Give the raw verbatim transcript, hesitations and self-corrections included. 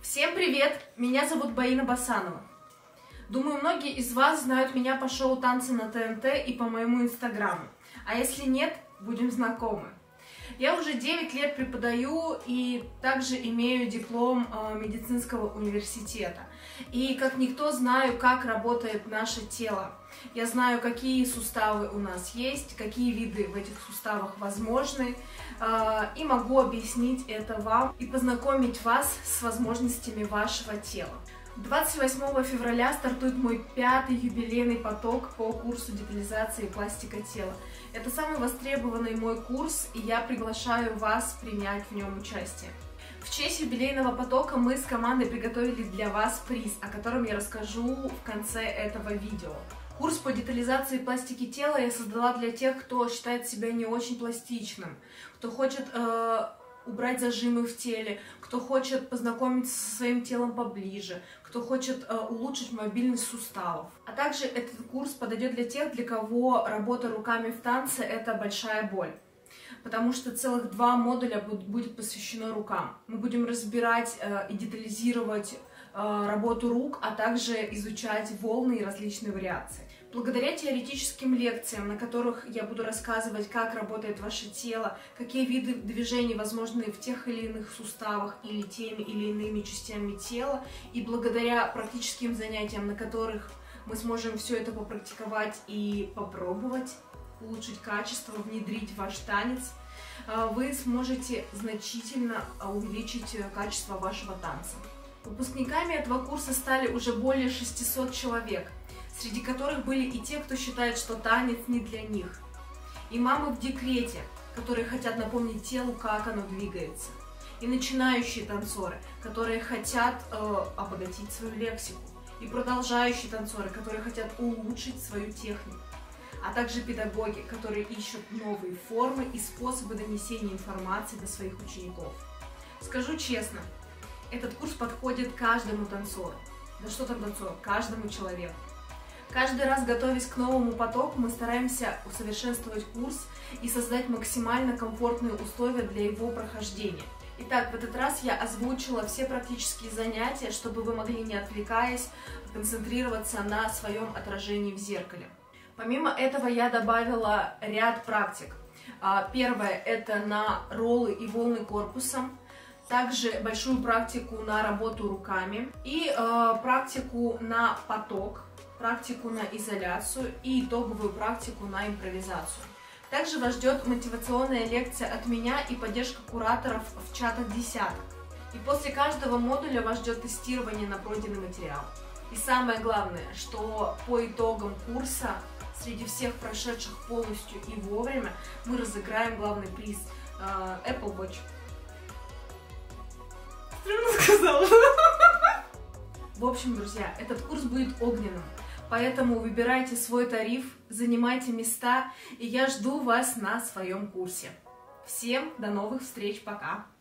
Всем привет! Меня зовут Баина Басанова. Думаю, многие из вас знают меня по шоу «Танцы на ТНТ» и по моему инстаграму. А если нет, будем знакомы. Я уже девять лет преподаю и также имею диплом э, медицинского университета. И как никто знаю, как работает наше тело. Я знаю, какие суставы у нас есть, какие виды в этих суставах возможны. Э, и могу объяснить это вам и познакомить вас с возможностями вашего тела. двадцать восьмого февраля стартует мой пятый юбилейный поток по курсу детализации и пластика тела. Это самый востребованный мой курс, и я приглашаю вас принять в нем участие. В честь юбилейного потока мы с командой приготовили для вас приз, о котором я расскажу в конце этого видео. Курс по детализации и пластике тела я создала для тех, кто считает себя не очень пластичным, кто хочет э, убрать зажимы в теле, кто хочет познакомиться со своим телом поближе, кто хочет э, улучшить мобильность суставов. А также этот курс подойдет для тех, для кого работа руками в танце — это большая боль. Потому что целых два модуля будет посвящено рукам. Мы будем разбирать э, и детализировать э, работу рук, а также изучать волны и различные вариации. Благодаря теоретическим лекциям, на которых я буду рассказывать, как работает ваше тело, какие виды движений возможны в тех или иных суставах или теми или иными частями тела, и благодаря практическим занятиям, на которых мы сможем все это попрактиковать и попробовать, улучшить качество, внедрить в ваш танец, вы сможете значительно увеличить качество вашего танца. Выпускниками этого курса стали уже более шестисот человек, среди которых были и те, кто считает, что танец не для них, и мамы в декрете, которые хотят напомнить телу, как оно двигается, и начинающие танцоры, которые хотят э, обогатить свою лексику, и продолжающие танцоры, которые хотят улучшить свою технику, а также педагоги, которые ищут новые формы и способы донесения информации до своих учеников. Скажу честно, этот курс подходит каждому танцору, да что там танцору, каждому человеку. Каждый раз, готовясь к новому потоку, мы стараемся усовершенствовать курс и создать максимально комфортные условия для его прохождения. Итак, в этот раз я озвучила все практические занятия, чтобы вы могли, не отвлекаясь, концентрироваться на своем отражении в зеркале. Помимо этого я добавила ряд практик. Первое — это на роллы и волны корпусом, также большую практику на работу руками и э, практику на поток, практику на изоляцию и итоговую практику на импровизацию. Также вас ждет мотивационная лекция от меня и поддержка кураторов в чатах десяток. И после каждого модуля вас ждет тестирование на пройденный материал. И самое главное, что по итогам курса среди всех прошедших полностью и вовремя мы разыграем главный приз э, Apple Watch. Стремно сказала. В общем, друзья, этот курс будет огненным. Поэтому выбирайте свой тариф, занимайте места, и я жду вас на своем курсе. Всем до новых встреч, пока!